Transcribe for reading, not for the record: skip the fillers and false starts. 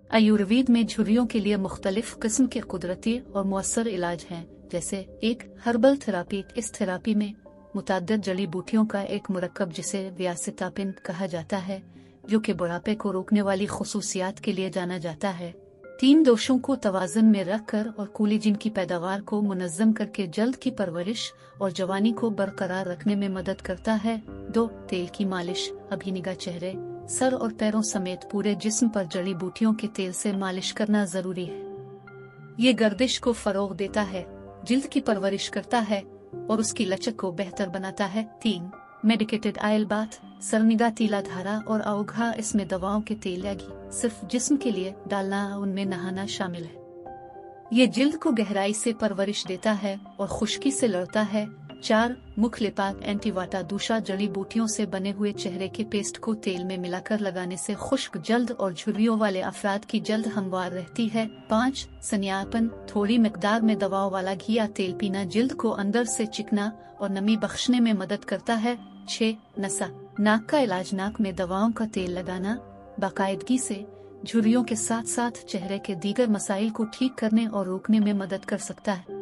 आयुर्वेद में झुर्रियों के लिए मुख्तलिफ किस्म के कुदरती और मुअस्सर इलाज हैं, जैसे एक हर्बल थेरापी। इस थेरापी में मुतअद्दिद जड़ी बूटियों का एक मुरक्कब जिसे व्यासितापिन कहा जाता है, जो कि बुढ़ापे को रोकने वाली खुसूसियात के लिए जाना जाता है। 3 दोषों को तवाज़ुन में रखकर और कोलेजन की पैदावार को मुनज़्ज़म करके जल्द की परवरिश और जवानी को बरकरार रखने में मदद करता है। 2 तेल की मालिश। अभी निगाह चेहरे, सर और पैरों समेत पूरे जिस्म पर जड़ी बूटियों के तेल से मालिश करना जरूरी है। ये गर्दिश को फरोग देता है, जिल्द की परवरिश करता है और उसकी लचक को बेहतर बनाता है। 3 मेडिकेटेड आयल बाथ। सरनिगा तीला धारा और अवघा इसमें दवाओं के तेल या घी सिर्फ जिस्म के लिए डालना, उनमें नहाना शामिल है। ये जिल्द को गहराई से परवरिश देता है और खुश्की से लड़ता है। 4 मुखलिपाक एंटीवाटा। दूसरा जड़ी बूटियों से बने हुए चेहरे के पेस्ट को तेल में मिलाकर लगाने से खुश्क जल्द और झुर्रियों वाले अफराद की जल्द हमवार रहती है। 5 सन्यापन। थोड़ी मिकदार में दवाओं वाला घी या तेल पीना जिल्द को अंदर से चिकना और नमी बख्शने में मदद करता है। 6 नसा। नाक का इलाज। नाक में दवाओं का तेल लगाना बाकायदगी से झुर्रियों के साथ साथ चेहरे के दीगर मसाइल को ठीक करने और रोकने में मदद कर सकता है।